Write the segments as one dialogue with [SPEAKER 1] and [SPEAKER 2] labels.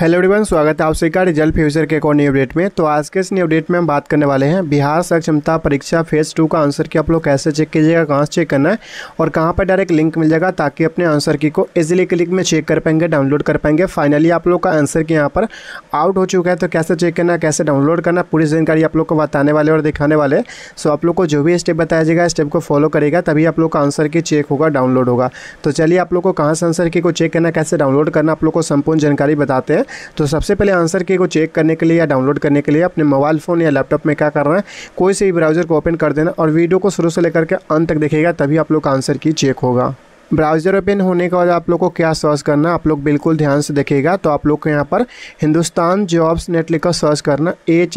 [SPEAKER 1] Hello everyone, स्वागत है आप सभी का रिजल्ट फ्यूचर के एक और न्यू अपडेट में। तो आज के इस न्यू अपडेट में हम बात करने वाले हैं बिहार सक्षमता परीक्षा फेज़ 2 का आंसर की आप लोग कैसे चेक कीजिएगा, कहाँ से चेक करना है और कहाँ पर डायरेक्ट लिंक मिल जाएगा ताकि अपने आंसर की को इजीली क्लिक में चेक कर पाएंगे, डाउनलोड कर पाएंगे। फाइनली आप लोग का आंसर की यहाँ पर आउट हो चुका है, तो कैसे चेक करना है, कैसे डाउनलोड करना, पूरी जानकारी आप लोग को बताने वाले और दिखाने वाले। सो आप लोग को जो भी स्टेप बताया जाएगा स्टेप को फॉलो करेगा तभी आप लोग का आंसर की चेक होगा, डाउनलोड होगा। तो चलिए आप लोग को कहाँ से आंसर की को चेक करना, कैसे डाउनलोड करना आप लोग को संपूर्ण जानकारी बताते हैं। तो सबसे पहले आंसर की को चेक करने के लिए या डाउनलोड करने के लिए अपने मोबाइल फ़ोन या लैपटॉप में क्या करना है, कोई से भी ब्राउज़र को ओपन कर देना और वीडियो को शुरू से लेकर के अंत तक देखिएगा तभी आप लोग का आंसर की चेक होगा। ब्राउज़र ओपन होने के बाद आप लोग को क्या सर्च करना, आप लोग बिल्कुल ध्यान से देखिएगा। तो आप लोग को यहाँ पर हिंदुस्तान जॉब्स नेट लिखकर सर्च करना,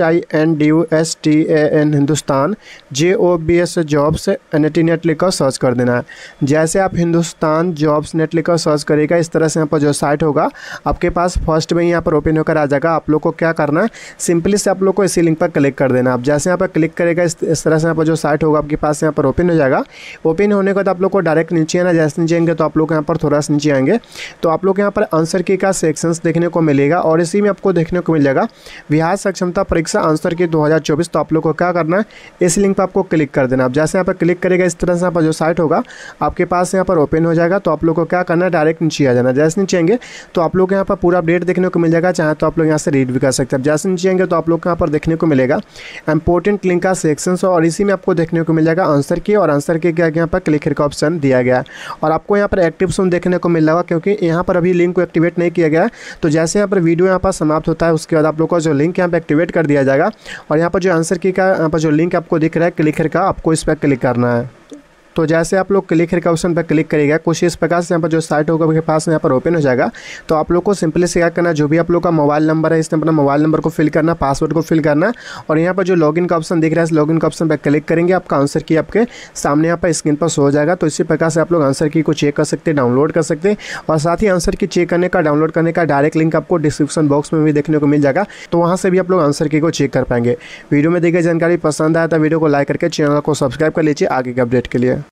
[SPEAKER 1] HINDUSTAN Hindustan JOBS jobs NET net लिखकर सर्च कर देना है। जैसे आप हिंदुस्तान जॉब्स नेट लिखकर सर्च करेगा इस तरह से यहाँ पर जो साइट होगा आपके पास फर्स्ट में यहाँ पर ओपन होकर आ जाएगा। आप लोग को क्या करना है, सिंपली से आप लोग को इसी लिंक पर क्लिक कर देना। आप जैसे यहाँ पर क्लिक करेगा इस तरह से यहाँ पर जो साइट होगा आपके पास यहाँ पर ओपन हो जाएगा। ओपन होने के बाद आप लोग को डायरेक्ट नीचे आना, जैसे नीचे आएंगे तो आप लोग यहाँ पर थोड़ा सा नीचे आएंगे तो आप लोग यहाँ पर आंसर की का सेक्शंस देखने को मिलेगा और इसी में आपको देखने को मिल जाएगा बिहार सक्षमता परीक्षा आंसर की 2024। तो आप लोग को क्या करना है, इस लिंक पर आपको क्लिक कर देना। आप जैसे यहाँ पर क्लिक करेगा इस तरह से यहाँ पर जो साइट होगा आपके पास यहाँ पर ओपन हो जाएगा। तो आप लोग को क्या करना है, डायरेक्ट नीचे आ जाना। जैसे नीचे आएंगे तो आप लोग यहाँ पर पूरा अपडेट देखने को मिल जाएगा, चाहे तो आप लोग यहाँ से रीड भी कर सकते हैं। जैसे नीचे आएंगे तो आप लोग यहाँ पर देखने को मिलेगा इंपॉर्टेंट लिंक का सेक्शंस और इसी में आपको देखने को मिल जाएगा आंसर की और आंसर के क्या यहाँ पर क्लिक का ऑप्शन दिया गया है और आपको यहाँ पर एक्टिव सुन देखने को मिल रहा है क्योंकि यहाँ पर अभी लिंक को एक्टिवेट नहीं किया गया है। तो जैसे यहाँ पर वीडियो यहाँ पर समाप्त होता है उसके बाद आप लोग का जो लिंक यहाँ पर एक्टिवेट कर दिया जाएगा और यहाँ पर जो आंसर की का यहाँ पर जो लिंक आपको दिख रहा है क्लिकर का, आपको इस पर क्लिक करना है। तो जैसे आप लोग क्लिक का ऑप्शन पर क्लिक करेगा कुछ इस प्रकार से यहाँ पर जो साइट होगा आपके पास यहाँ पर ओपन हो जाएगा। तो आप लोग को सिंपली से क्या करना है, जो भी आप लोग का मोबाइल नंबर है इसमें अपना मोबाइल नंबर को फिल करना, पासवर्ड को फिल करना और यहाँ पर जो लॉगिन का ऑप्शन दिख रहा है इस लॉगिन का ऑप्शन पर क्लिक करेंगे, आपका आंसर की आपके सामने यहाँ पर स्क्रीन पर शो हो जाएगा। तो इसी प्रकार से आप लोग आंसर की को चेक कर सकते हैं, डाउनलोड कर सकते हैं और साथ ही आंसर की चेक करने का, डाउनलोड करने का डायरेक्ट लिंक आपको डिस्क्रिप्शन बॉक्स में भी देखने को मिल जाएगा। तो वहाँ से भी आप लोग आंसर की को चेक कर पाएंगे। वीडियो में दी गई जानकारी पसंद आया तो वीडियो को लाइक करके चैनल को सब्सक्राइब कर लीजिए आगे के अपडेट के लिए।